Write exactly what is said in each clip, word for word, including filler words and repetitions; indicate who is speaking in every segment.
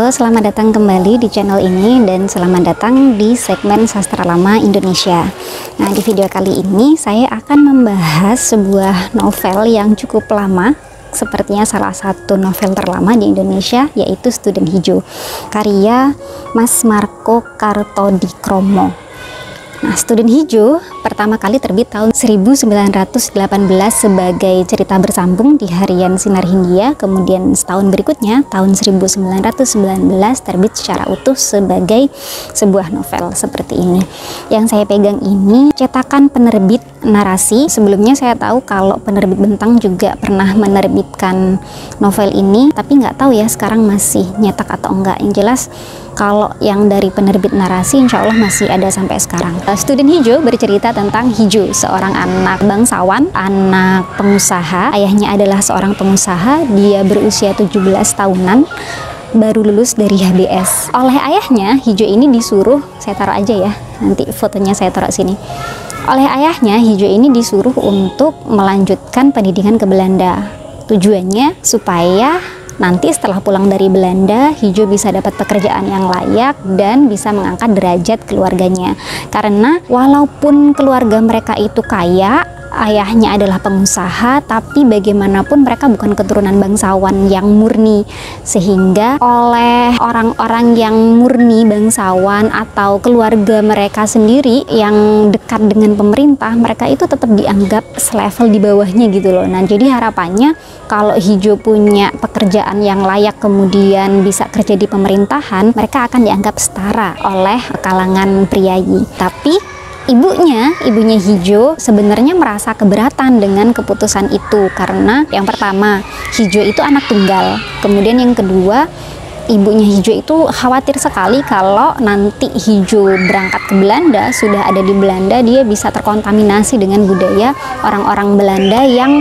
Speaker 1: Halo, selamat datang kembali di channel ini dan selamat datang di segmen Sastra Lama Indonesia. Nah, di video kali ini saya akan membahas sebuah novel yang cukup lama, sepertinya salah satu novel terlama di Indonesia, yaitu Student Hijau, karya Mas Marco Kartodikromo. Nah, Student Hijau pertama kali terbit tahun seribu sembilan ratus delapan belas sebagai cerita bersambung di harian Sinar Hindia. Kemudian setahun berikutnya, tahun seribu sembilan ratus sembilan belas, terbit secara utuh sebagai sebuah novel seperti ini. Yang saya pegang ini cetakan penerbit Narasi. Sebelumnya saya tahu kalau penerbit Bentang juga pernah menerbitkan novel ini, tapi nggak tahu ya sekarang masih nyetak atau enggak. Yang jelas kalau yang dari penerbit Narasi insya Allah masih ada sampai sekarang. Student Hijau bercerita tentang Hijau, seorang anak bangsawan, anak pengusaha. Ayahnya adalah seorang pengusaha, dia berusia tujuh belas tahunan, baru lulus dari H B S. Oleh ayahnya, Hijau ini disuruh, saya taruh aja ya, nanti fotonya saya taruh sini. Oleh ayahnya, Hijau ini disuruh untuk melanjutkan pendidikan ke Belanda. Tujuannya supaya nanti setelah pulang dari Belanda, Hijau bisa dapat pekerjaan yang layak dan bisa mengangkat derajat keluarganya. Karena walaupun keluarga mereka itu kaya, ayahnya adalah pengusaha, tapi bagaimanapun mereka bukan keturunan bangsawan yang murni. Sehingga oleh orang-orang yang murni bangsawan atau keluarga mereka sendiri yang dekat dengan pemerintah, mereka itu tetap dianggap selevel di bawahnya gitu loh. Nah, jadi harapannya kalau Hijau punya pekerjaan yang layak kemudian bisa kerja di pemerintahan, mereka akan dianggap setara oleh kalangan priayi. Tapi ibunya, ibunya Hijau sebenarnya merasa keberatan dengan keputusan itu, karena yang pertama, Hijau itu anak tunggal. Kemudian yang kedua, ibunya Hijau itu khawatir sekali kalau nanti Hijau berangkat ke Belanda, sudah ada di Belanda, dia bisa terkontaminasi dengan budaya orang-orang Belanda yang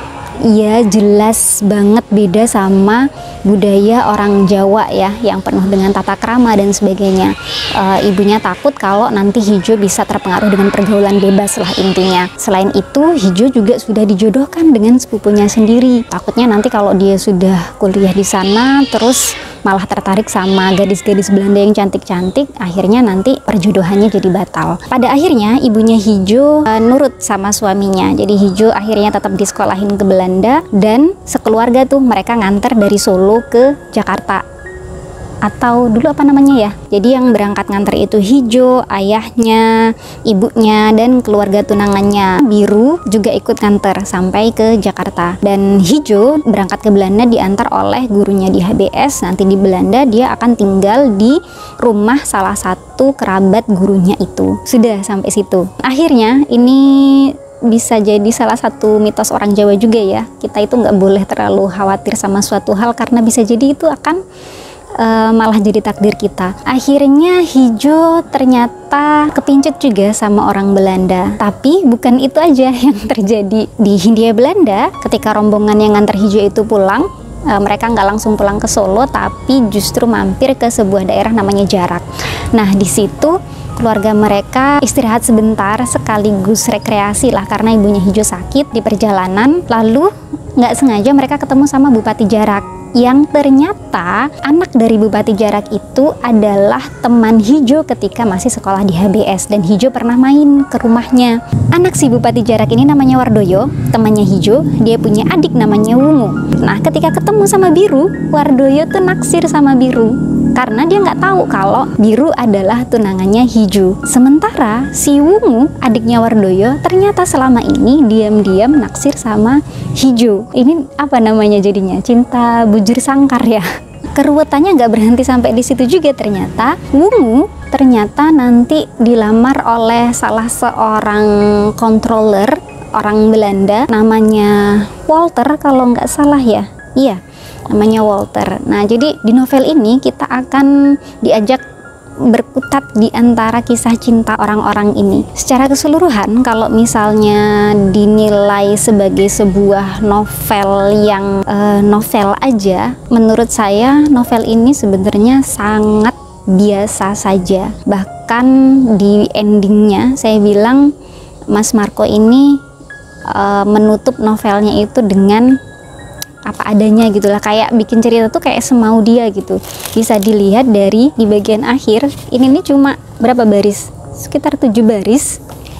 Speaker 1: ya jelas banget beda sama budaya orang Jawa ya, yang penuh dengan tata krama dan sebagainya. E, ibunya takut kalau nanti Hijau bisa terpengaruh dengan pergaulan bebas lah intinya. Selain itu, Hijau juga sudah dijodohkan dengan sepupunya sendiri. Takutnya nanti kalau dia sudah kuliah di sana terus malah tertarik sama gadis-gadis Belanda yang cantik-cantik, akhirnya nanti perjodohannya jadi batal. Pada akhirnya ibunya Hijau e, nurut sama suaminya. Jadi Hijau akhirnya tetap disekolahin ke Belanda dan sekeluarga tuh mereka nganter dari Solo ke Jakarta. Atau dulu apa namanya ya? Jadi yang berangkat nganter itu Hijau, ayahnya, ibunya, dan keluarga tunangannya. Biru juga ikut nganter sampai ke Jakarta. Dan Hijau berangkat ke Belanda diantar oleh gurunya di H B S. Nanti di Belanda dia akan tinggal di rumah salah satu kerabat gurunya itu. Sudah sampai situ. Akhirnya ini bisa jadi salah satu mitos orang Jawa juga ya. Kita itu nggak boleh terlalu khawatir sama suatu hal karena bisa jadi itu akan Uh, malah jadi takdir kita. Akhirnya Hijau ternyata kepincut juga sama orang Belanda. Tapi bukan itu aja yang terjadi di Hindia Belanda. Ketika rombongan yang nganter Hijau itu pulang, uh, mereka nggak langsung pulang ke Solo, tapi justru mampir ke sebuah daerah namanya Jarak. Nah, di situ keluarga mereka istirahat sebentar sekaligus rekreasi lah, karena ibunya Hijau sakit di perjalanan. Lalu nggak sengaja mereka ketemu sama Bupati Jarak, yang ternyata anak dari Bupati Jarak itu adalah teman Hijau ketika masih sekolah di H B S, dan Hijau pernah main ke rumahnya. Anak si Bupati Jarak ini namanya Wardoyo, temannya Hijau. Dia punya adik namanya Wungu. Nah, ketika ketemu sama Biru, Wardoyo tuh naksir sama Biru karena dia nggak tahu kalau Biru adalah tunangannya Hijau. Sementara si Wungu, adiknya Wardoyo, ternyata selama ini diam-diam naksir sama Hijau. Ini apa namanya jadinya? Cinta bujur sangkar ya. Keruwetannya nggak berhenti sampai di situ juga. Ternyata Wungu ternyata nanti dilamar oleh salah seorang controller orang Belanda, namanya Walter kalau nggak salah ya. Iya, namanya Walter. Nah, jadi di novel ini kita akan diajak berkutat di antara kisah cinta orang-orang ini. Secara keseluruhan, kalau misalnya dinilai sebagai sebuah novel yang uh, novel aja, menurut saya novel ini sebenarnya sangat biasa saja. Bahkan di endingnya saya bilang Mas Marco ini uh, menutup novelnya itu dengan apa adanya gitulah, kayak bikin cerita tuh kayak semau dia gitu. Bisa dilihat dari di bagian akhir ini nih cuma berapa baris, sekitar tujuh baris,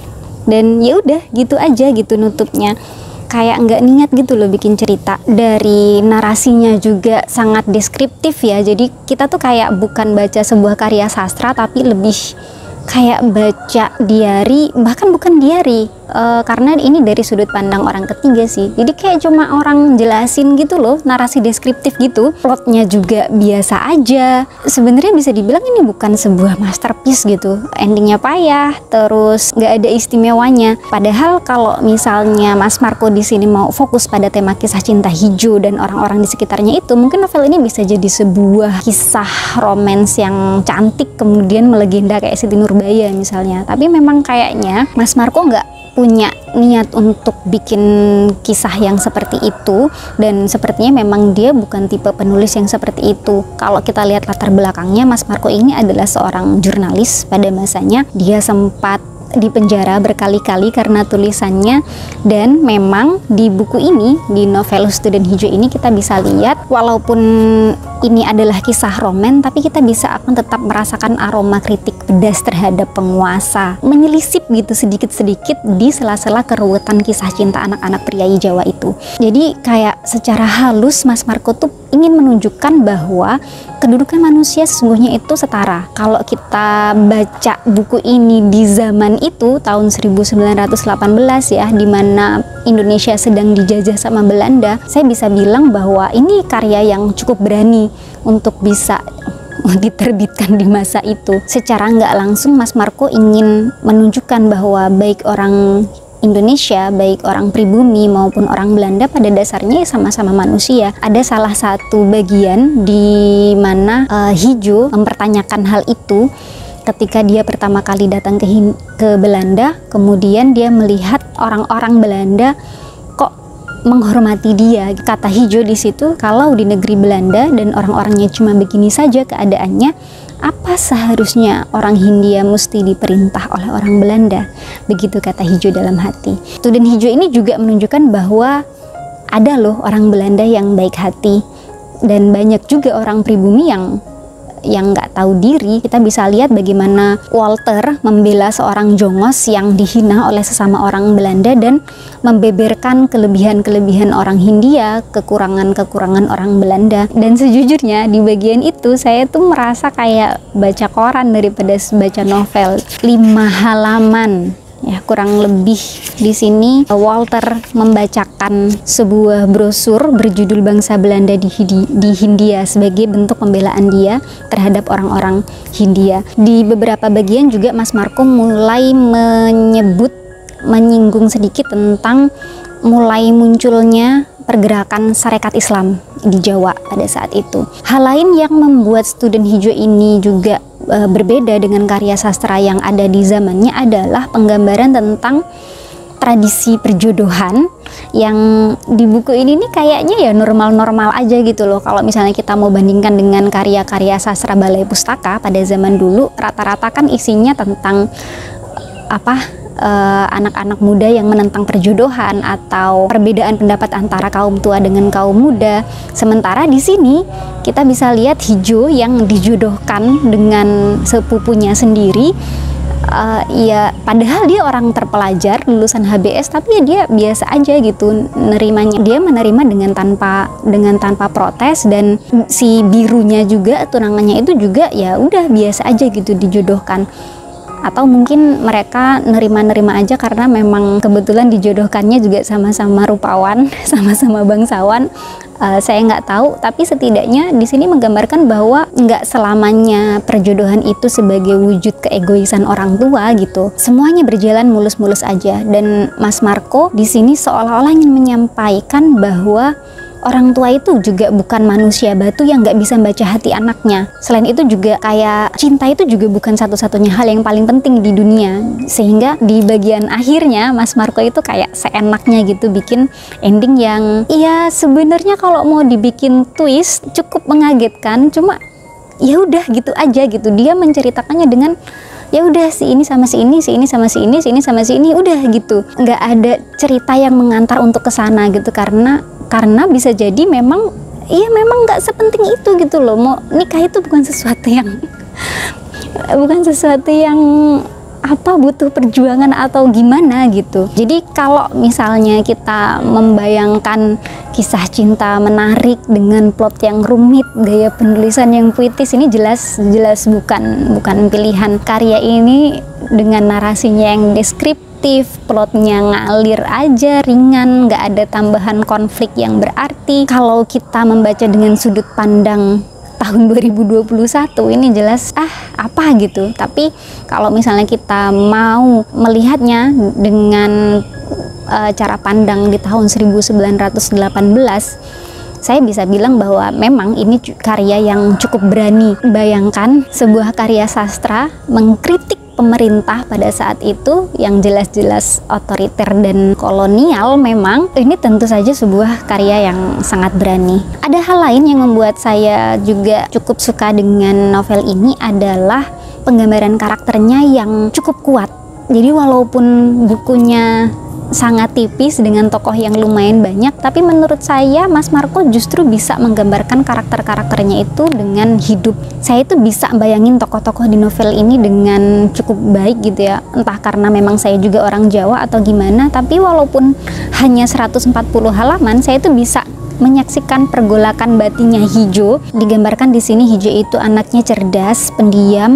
Speaker 1: dan ya udah gitu aja gitu nutupnya, kayak nggak niat gitu loh bikin cerita. Dari narasinya juga sangat deskriptif ya, jadi kita tuh kayak bukan baca sebuah karya sastra tapi lebih kayak baca diari, bahkan bukan diari, uh, karena ini dari sudut pandang orang ketiga sih, jadi kayak cuma orang jelasin gitu loh, narasi deskriptif gitu. Plotnya juga biasa aja, sebenarnya bisa dibilang ini bukan sebuah masterpiece gitu, endingnya payah, terus nggak ada istimewanya. Padahal kalau misalnya Mas Marco di sini mau fokus pada tema kisah cinta Hijo dan orang-orang di sekitarnya itu, mungkin novel ini bisa jadi sebuah kisah romans yang cantik kemudian melegenda kayak Siti Nurbaya misalnya. Tapi memang kayaknya Mas Marco nggak punya niat untuk bikin kisah yang seperti itu, dan sepertinya memang dia bukan tipe penulis yang seperti itu. Kalau kita lihat latar belakangnya, Mas Marco ini adalah seorang jurnalis pada masanya. Dia sempat di penjara berkali-kali karena tulisannya, dan memang di buku ini, di novel Student Hijau ini, kita bisa lihat walaupun ini adalah kisah roman, tapi kita bisa akan tetap merasakan aroma kritik pedas terhadap penguasa, menyelisip gitu sedikit-sedikit di sela-sela keruwetan kisah cinta anak-anak priai Jawa itu. Jadi kayak secara halus Mas Marco tuh ingin menunjukkan bahwa kedudukan manusia sesungguhnya itu setara. Kalau kita baca buku ini di zaman itu, tahun seribu sembilan ratus delapan belas ya, di mana Indonesia sedang dijajah sama Belanda, saya bisa bilang bahwa ini karya yang cukup berani untuk bisa diterbitkan di masa itu. Secara nggak langsung Mas Marco ingin menunjukkan bahwa baik orang Indonesia, baik orang pribumi maupun orang Belanda pada dasarnya sama-sama manusia. Ada salah satu bagian di mana uh, Hijo mempertanyakan hal itu ketika dia pertama kali datang ke, ke Belanda, kemudian dia melihat orang-orang Belanda kok menghormati dia. Kata Hijo di situ, kalau di negeri Belanda dan orang-orangnya cuma begini saja keadaannya, apa seharusnya orang Hindia mesti diperintah oleh orang Belanda? Begitu kata Hijo dalam hati. Student Hijau ini juga menunjukkan bahwa ada loh orang Belanda yang baik hati, dan banyak juga orang pribumi yang yang nggak tahu diri. Kita bisa lihat bagaimana Walter membela seorang jongos yang dihina oleh sesama orang Belanda dan membeberkan kelebihan-kelebihan orang Hindia, kekurangan-kekurangan orang Belanda. Dan sejujurnya di bagian itu saya tuh merasa kayak baca koran daripada baca novel. Lima halaman ya kurang lebih di sini Walter membacakan sebuah brosur berjudul Bangsa Belanda di, di Hindia sebagai bentuk pembelaan dia terhadap orang-orang Hindia. Di beberapa bagian juga Mas Marco mulai menyebut, menyinggung sedikit tentang mulai munculnya pergerakan Sarekat Islam di Jawa pada saat itu. Hal lain yang membuat Student Hijau ini juga e, berbeda dengan karya sastra yang ada di zamannya adalah penggambaran tentang tradisi perjodohan yang di buku ini nih kayaknya ya normal-normal aja gitu loh. Kalau misalnya kita mau bandingkan dengan karya-karya sastra Balai Pustaka pada zaman dulu, rata-rata kan isinya tentang apa? anak-anak uh, muda yang menentang perjodohan atau perbedaan pendapat antara kaum tua dengan kaum muda. Sementara di sini kita bisa lihat Hijo yang dijodohkan dengan sepupunya sendiri. Uh, ya padahal dia orang terpelajar lulusan H B S, tapi ya dia biasa aja gitu nerimanya. Dia menerima dengan tanpa dengan tanpa protes, dan si birunya juga, tunangannya itu juga ya udah biasa aja gitu dijodohkan. Atau mungkin mereka nerima-nerima aja karena memang kebetulan dijodohkannya juga sama-sama rupawan, sama-sama bangsawan. Uh, saya nggak tahu, tapi setidaknya di sini menggambarkan bahwa nggak selamanya perjodohan itu sebagai wujud keegoisan orang tua gitu. Semuanya berjalan mulus-mulus aja, dan Mas Marco di sini seolah-olah ingin menyampaikan bahwa orang tua itu juga bukan manusia batu yang nggak bisa membaca hati anaknya. Selain itu juga kayak cinta itu juga bukan satu-satunya hal yang paling penting di dunia. Sehingga di bagian akhirnya Mas Marco itu kayak seenaknya gitu bikin ending yang iya sebenarnya kalau mau dibikin twist cukup mengagetkan, cuma ya udah gitu aja gitu. Dia menceritakannya dengan ya udah si ini sama si ini, si ini sama si ini, si ini sama si ini, udah gitu. Nggak ada cerita yang mengantar untuk ke sana gitu, karena karena bisa jadi memang iya memang nggak sepenting itu gitu loh. Mau nikah itu bukan sesuatu yang bukan sesuatu yang apa butuh perjuangan atau gimana gitu. Jadi kalau misalnya kita membayangkan kisah cinta menarik dengan plot yang rumit, gaya penulisan yang puitis, ini jelas jelas bukan bukan pilihan. Karya ini dengan narasinya yang deskriptif, plotnya ngalir aja, ringan, nggak ada tambahan konflik yang berarti. Kalau kita membaca dengan sudut pandang tahun dua ribu dua puluh satu ini jelas ah apa gitu. Tapi kalau misalnya kita mau melihatnya dengan uh, cara pandang di tahun seribu sembilan ratus delapan belas, saya bisa bilang bahwa memang ini karya yang cukup berani. Bayangkan sebuah karya sastra mengkritik pemerintah pada saat itu yang jelas-jelas otoriter dan kolonial. Memang ini tentu saja sebuah karya yang sangat berani. Ada hal lain yang membuat saya juga cukup suka dengan novel ini adalah penggambaran karakternya yang cukup kuat. Jadi walaupun bukunya sangat tipis dengan tokoh yang lumayan banyak, tapi menurut saya Mas Marco justru bisa menggambarkan karakter-karakternya itu dengan hidup. Saya itu bisa bayangin tokoh-tokoh di novel ini dengan cukup baik gitu ya. Entah karena memang saya juga orang Jawa atau gimana, tapi walaupun hanya seratus empat puluh halaman, saya itu bisa menyaksikan pergolakan batinnya Hijo. Digambarkan di sini Hijo itu anaknya cerdas, pendiam,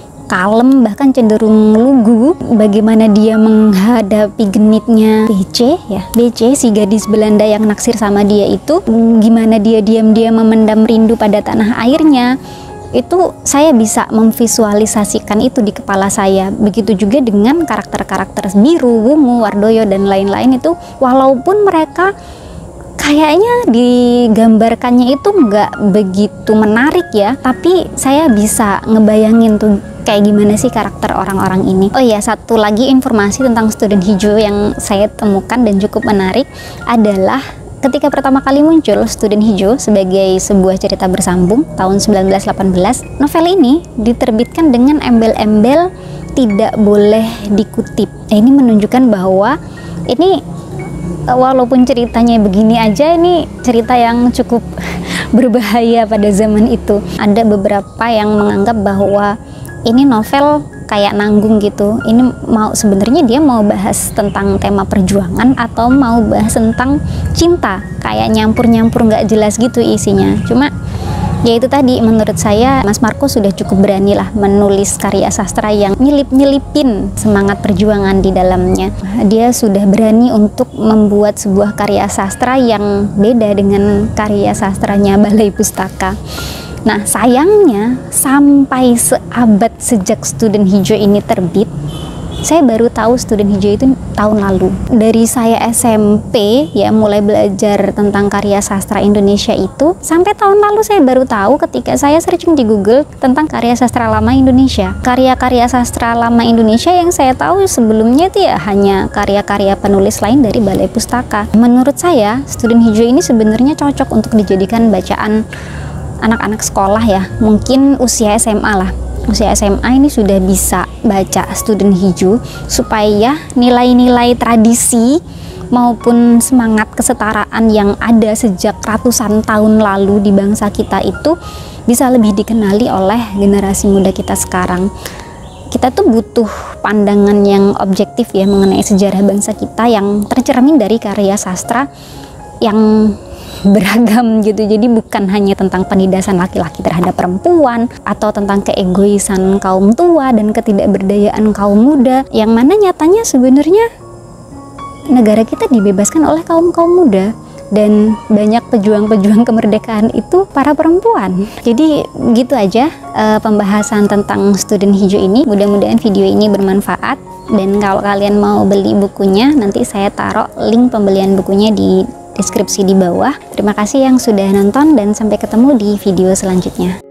Speaker 1: kalem, bahkan cenderung lugu. Bagaimana dia menghadapi genitnya B C ya, B C si gadis Belanda yang naksir sama dia itu, gimana dia diam-diam memendam rindu pada tanah airnya. Itu saya bisa memvisualisasikan itu di kepala saya. Begitu juga dengan karakter-karakter Biru, Wungu, Wardoyo dan lain-lain itu, walaupun mereka kayaknya digambarkannya itu nggak begitu menarik ya, tapi saya bisa ngebayangin tuh kayak gimana sih karakter orang-orang ini. Oh iya, satu lagi informasi tentang Student Hijo yang saya temukan dan cukup menarik adalah ketika pertama kali muncul Student Hijo sebagai sebuah cerita bersambung tahun seribu sembilan ratus delapan belas, novel ini diterbitkan dengan embel-embel tidak boleh dikutip. Nah, ini menunjukkan bahwa ini walaupun ceritanya begini aja, ini cerita yang cukup berbahaya pada zaman itu. Ada beberapa yang menganggap bahwa ini novel kayak nanggung gitu. Ini mau sebenarnya dia mau bahas tentang tema perjuangan atau mau bahas tentang cinta, kayak nyampur-nyampur nggak jelas gitu isinya. Cuma ya itu tadi, menurut saya Mas Marco sudah cukup berani lah menulis karya sastra yang nyelip-nyelipin semangat perjuangan di dalamnya. Dia sudah berani untuk membuat sebuah karya sastra yang beda dengan karya sastranya Balai Pustaka. Nah, sayangnya sampai seabad sejak Student Hijo ini terbit, saya baru tahu Student Hijo itu tahun lalu. Dari saya S M P ya mulai belajar tentang karya sastra Indonesia itu, sampai tahun lalu saya baru tahu ketika saya searching di Google tentang karya sastra lama Indonesia. Karya-karya sastra lama Indonesia yang saya tahu sebelumnya itu ya hanya karya-karya penulis lain dari Balai Pustaka. Menurut saya Student Hijo ini sebenarnya cocok untuk dijadikan bacaan anak-anak sekolah ya, mungkin usia S M A lah. Usia S M A ini sudah bisa baca Student Hijo supaya nilai-nilai tradisi maupun semangat kesetaraan yang ada sejak ratusan tahun lalu di bangsa kita itu bisa lebih dikenali oleh generasi muda kita sekarang. Kita tuh butuh pandangan yang objektif ya mengenai sejarah bangsa kita yang tercermin dari karya sastra yang beragam gitu. Jadi bukan hanya tentang penindasan laki-laki terhadap perempuan atau tentang keegoisan kaum tua dan ketidakberdayaan kaum muda, yang mana nyatanya sebenarnya negara kita dibebaskan oleh kaum-kaum muda dan banyak pejuang-pejuang kemerdekaan itu para perempuan. Jadi gitu aja uh, pembahasan tentang Student Hijo ini. Mudah-mudahan video ini bermanfaat, dan kalau kalian mau beli bukunya nanti saya taruh link pembelian bukunya di deskripsi di bawah. Terima kasih yang sudah nonton dan sampai ketemu di video selanjutnya.